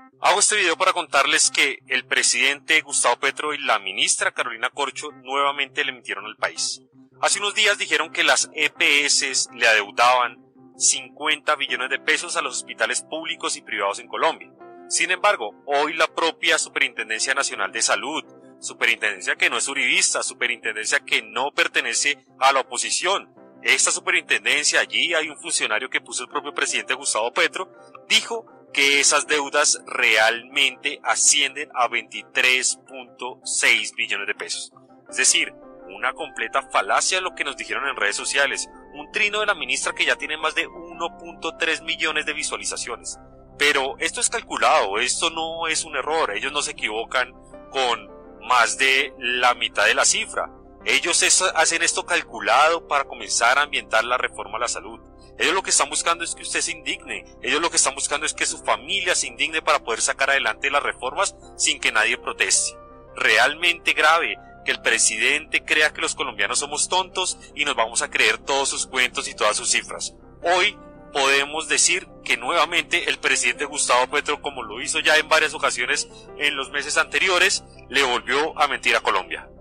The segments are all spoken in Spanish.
Hago este video para contarles que el presidente Gustavo Petro y la ministra Carolina Corcho nuevamente le mintieron al país. Hace unos días dijeron que las EPS le adeudaban 50 billones de pesos a los hospitales públicos y privados en Colombia. Sin embargo, hoy la propia Superintendencia Nacional de Salud, superintendencia que no es uribista, superintendencia que no pertenece a la oposición, esta superintendencia, allí hay un funcionario que puso el propio presidente Gustavo Petro, dijo que esas deudas realmente ascienden a 23.6 billones de pesos. Es decir, una completa falacia de lo que nos dijeron en redes sociales, un trino de la ministra que ya tiene más de 1.3 millones de visualizaciones. Pero esto es calculado, esto no es un error, ellos no se equivocan con más de la mitad de la cifra. Ellos hacen esto calculado para comenzar a ambientar la reforma a la salud. Ellos lo que están buscando es que usted se indigne, ellos lo que están buscando es que su familia se indigne para poder sacar adelante las reformas sin que nadie proteste. Realmente grave que el presidente crea que los colombianos somos tontos y nos vamos a creer todos sus cuentos y todas sus cifras. Hoy podemos decir que nuevamente el presidente Gustavo Petro, como lo hizo ya en varias ocasiones en los meses anteriores, le volvió a mentir a Colombia.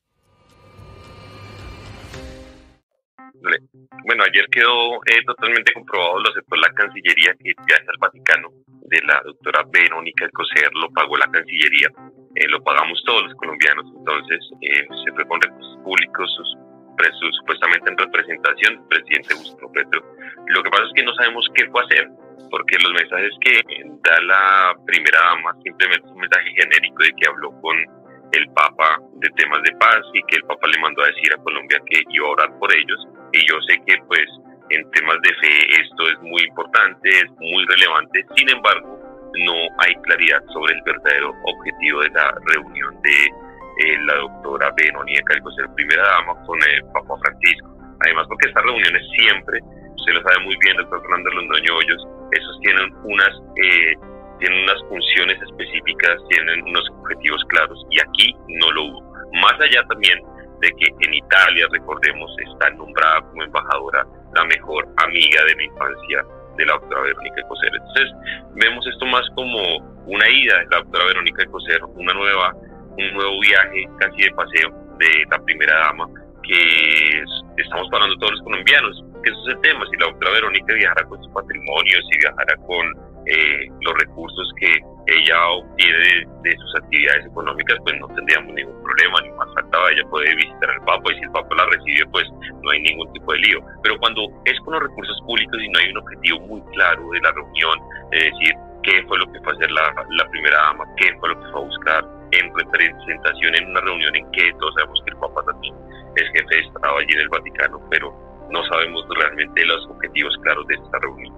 Bueno, ayer quedó totalmente comprobado, lo aceptó la Cancillería, que viaje al Vaticano de la doctora Verónica Alcocer lo pagó la Cancillería, lo pagamos todos los colombianos. Entonces se fue con recursos públicos, supuestamente en representación del presidente Gustavo Petro. Lo que pasa es que no sabemos qué fue a hacer, porque los mensajes que da la primera dama simplemente es un mensaje genérico de que habló con el Papa de temas de paz y que el Papa le mandó a decir a Colombia que iba a orar por ellos. Y yo sé que pues en temas de fe esto es muy importante, es muy relevante. Sin embargo, no hay claridad sobre el verdadero objetivo de la reunión de la doctora Verónica Alcocer, primera dama, con el Papa Francisco. Además, porque estas reuniones siempre, usted lo sabe muy bien, doctor Fernando Londoño Hoyos, esos tienen unas funciones específicas, tienen unos objetivos claros, y aquí no lo hubo. Más allá también de que en Italia, recordemos, está nombrada como embajadora la mejor amiga de la infancia de la doctora Verónica Alcocer. Entonces, vemos esto más como una ida de la doctora Verónica Alcocer, un nuevo viaje casi de paseo de la primera dama, que estamos hablando todos los colombianos, que eso es el tema. Si la doctora Verónica viajara con su patrimonio, si viajara con los recursos que ella obtiene de sus actividades económicas, pues no tendríamos ningún problema, ni más faltaba. Ella puede visitar al Papa, y si el Papa la recibe, pues no hay ningún tipo de lío. Pero cuando es con los recursos públicos y no hay un objetivo muy claro de la reunión, es decir, qué fue lo que fue a hacer la primera dama, qué fue lo que fue a buscar en representación en una reunión en que todos sabemos que el Papa también es jefe de Estado allí en el Vaticano, pero no sabemos realmente los objetivos claros de esta reunión.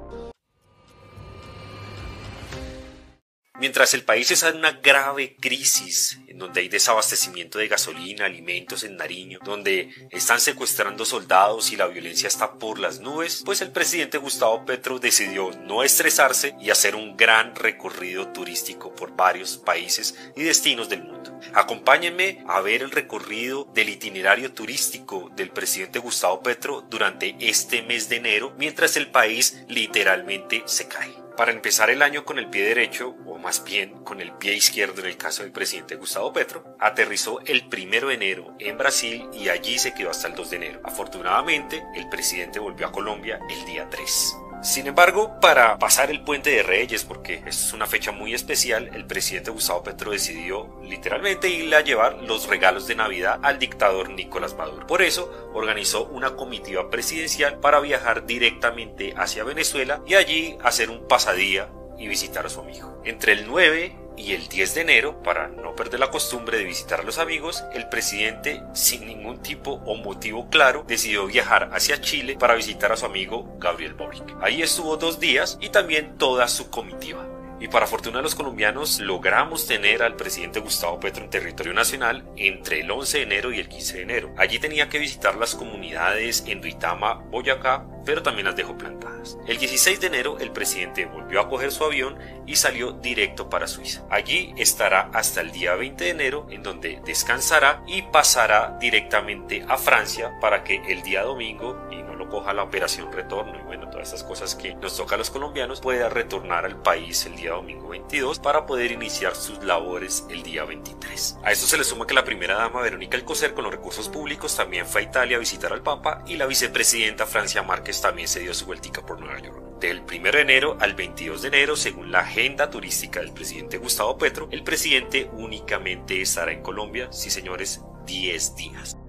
Mientras el país está en una grave crisis, en donde hay desabastecimiento de gasolina, alimentos en Nariño, donde están secuestrando soldados y la violencia está por las nubes, pues el presidente Gustavo Petro decidió no estresarse y hacer un gran recorrido turístico por varios países y destinos del mundo. Acompáñenme a ver el recorrido del itinerario turístico del presidente Gustavo Petro durante este mes de enero, mientras el país literalmente se cae. Para empezar el año con el pie derecho, o más bien con el pie izquierdo en el caso del presidente Gustavo Petro, aterrizó el 1 de enero en Brasil y allí se quedó hasta el 2 de enero. Afortunadamente, el presidente volvió a Colombia el día 3. Sin embargo, para pasar el Puente de Reyes, porque esta es una fecha muy especial, el presidente Gustavo Petro decidió literalmente irle a llevar los regalos de Navidad al dictador Nicolás Maduro. Por eso, organizó una comitiva presidencial para viajar directamente hacia Venezuela y allí hacer un pasadía y visitar a su amigo. Entre el 9 y el 10 de enero, para no perder la costumbre de visitar a los amigos, el presidente, sin ningún tipo o motivo claro, decidió viajar hacia Chile para visitar a su amigo Gabriel Boric. Ahí estuvo 2 días y también toda su comitiva. Y para fortuna de los colombianos, logramos tener al presidente Gustavo Petro en territorio nacional entre el 11 de enero y el 15 de enero. Allí tenía que visitar las comunidades en Duitama, Boyacá, pero también las dejó plantadas. El 16 de enero el presidente volvió a coger su avión y salió directo para Suiza. Allí estará hasta el día 20 de enero, en donde descansará y pasará directamente a Francia para que el día domingo, y no lo coja la operación retorno y bueno, todas estas cosas que nos toca a los colombianos, pueda retornar al país el día domingo 22 para poder iniciar sus labores el día 23. A esto se le suma que la primera dama Verónica Alcocer, con los recursos públicos, también fue a Italia a visitar al Papa, y la vicepresidenta Francia Márquez también se dio su vueltica por Nueva York. Del 1 de enero al 22 de enero, según la agenda turística del presidente Gustavo Petro, el presidente únicamente estará en Colombia, sí señores, 10 días.